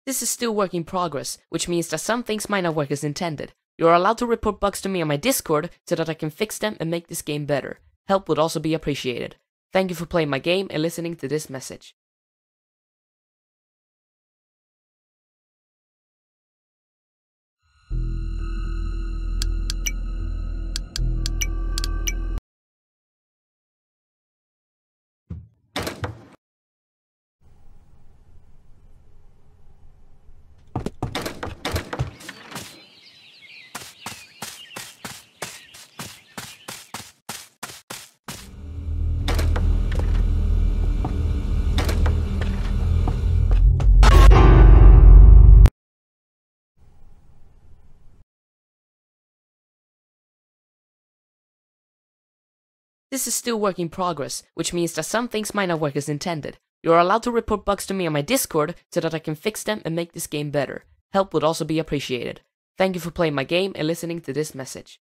This is still work in progress, which means that some things might not work as intended. You are allowed to report bugs to me on my Discord so that I can fix them and make this game better. Help would also be appreciated. Thank you for playing my game and listening to this message. This is still work in progress, which means that some things might not work as intended. You are allowed to report bugs to me on my Discord so that I can fix them and make this game better. Help would also be appreciated. Thank you for playing my game and listening to this message.